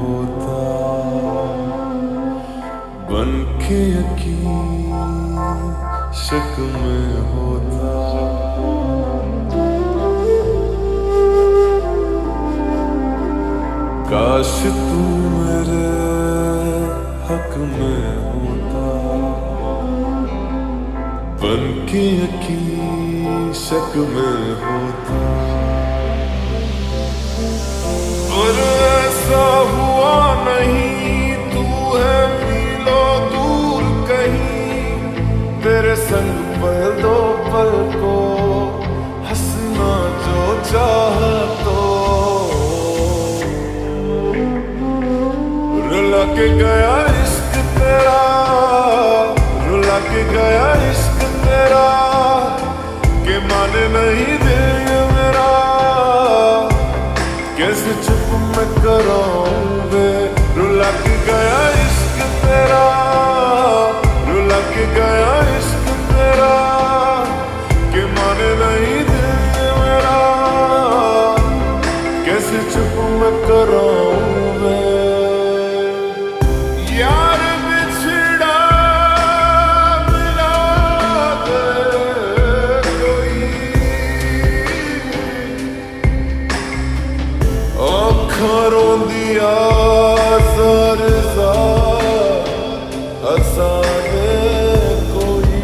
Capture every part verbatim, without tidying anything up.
होता बन के यकीन शक में होता। काश तू मेरे हक में होता बन के यकीन शक में होता। पर ऐसा हुआ नहीं, तू है मीलों दूर कहीं, तेरे संग पल दो पल को हंसना जो चाह तो। रुला के गया इश्क तेरा, रुला के गया इश्क तेरा, के माने नहीं दिल मेरा, कैसे चुप मैं कराऊं वे। रुला के गया इश्क तेरा, रुला के गया इश्क तेरा, के माने नहीं दिल मेरा, कैसे चुप मैं कराऊं वे। यार बिछड़ा मिला दे कोई, आँखों दिया ज़र ज़र हंसा दे कोई।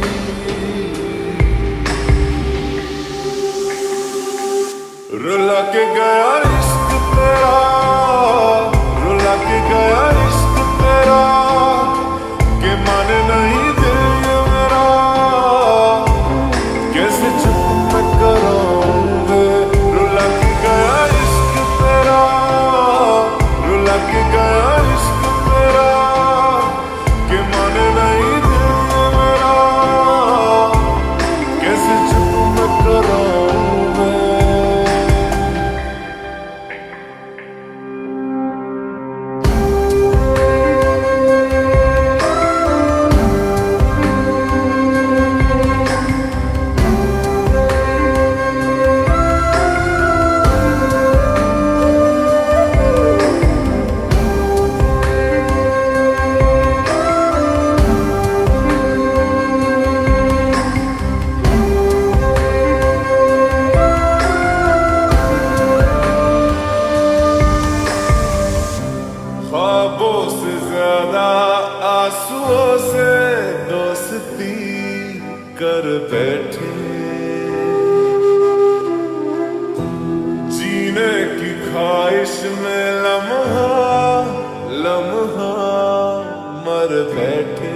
रुला के गया इश्क तेरा, रुला के गया इश्क तेरा, के माने नहीं दिल मेरा, कैसे चुप मैं कराऊं वे। रुला के गया इश्क तेरा, रुला के गया इश्क तेरा, के माने नहीं दिल मेरा, कैसे चुप मैं कराऊं वे। ख्वाबों से ज्यादा आंसुओं से दोस्ती कर बैठे, जीने की ख्वाहिश में लम्हा लम्हा मर बैठे।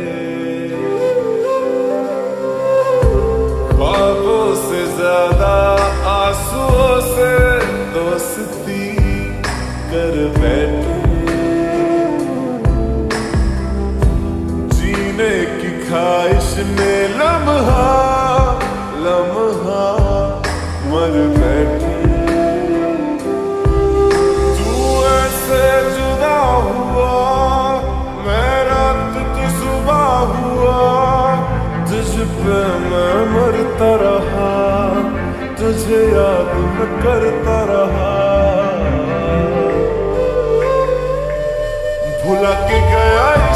ख्वाबों से ज्यादा आंसुओं से दोस्ती कर बैठे, की ख्वाहिश में लम्हा लम्हा मर बैठी। तू ऐसे जुदा हुआ, मैं रात की सुबह हुआ, तुझ पे मैं मरता रहा, तुझे याद मैं करता रहा। भुला के गया